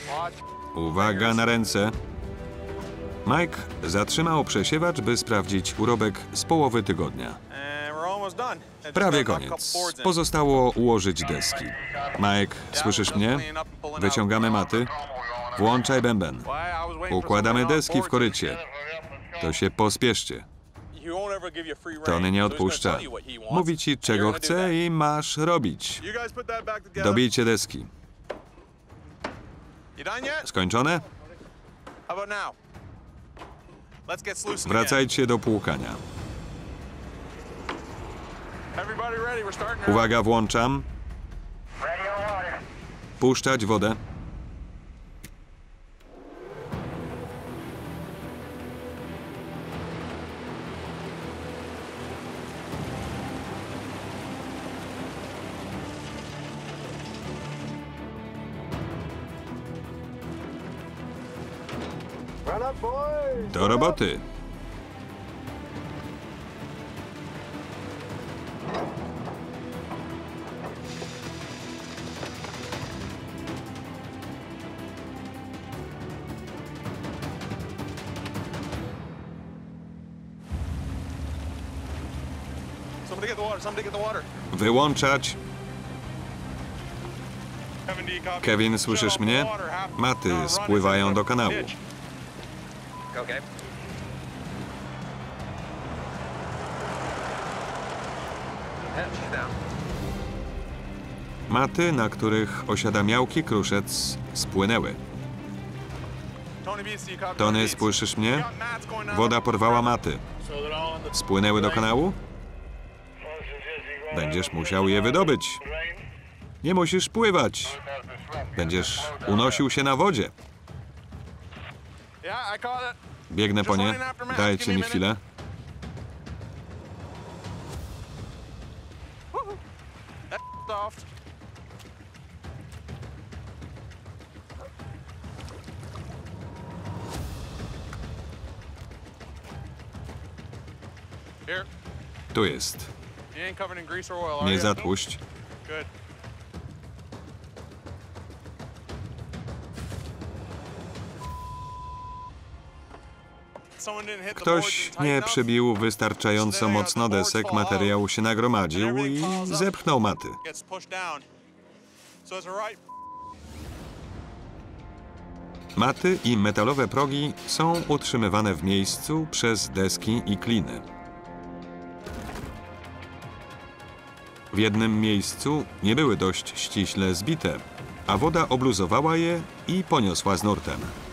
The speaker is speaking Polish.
Uwaga na ręce. Mike zatrzymał przesiewacz, by sprawdzić urobek z połowy tygodnia. Prawie koniec. Pozostało ułożyć deski. Mike, słyszysz mnie? Wyciągamy maty. Włączaj bęben. Układamy deski w korycie. To się pospieszcie. Tony nie odpuszcza. Mówi ci, czego chce i masz robić. Dobijcie deski. Skończone? Wracajcie do płukania. Uwaga, włączam. Puszczać wodę. Do roboty. Wyłączać. Kevin, słyszysz mnie? Maty spływają do kanału. Maty, na których osiada miałki kruszec, spłynęły. Tony, słyszysz mnie? Woda porwała maty. Spłynęły do kanału? Będziesz musiał je wydobyć. Nie musisz pływać. Będziesz unosił się na wodzie. Biegnę po nie. Dajcie mi chwilę. Tu jest. Nie zatłuść. Ktoś nie przybił wystarczająco mocno desek, materiał się nagromadził i zepchnął maty. Maty i metalowe progi są utrzymywane w miejscu przez deski i kliny. W jednym miejscu nie były dość ściśle zbite, a woda obluzowała je i poniosła z nurtem.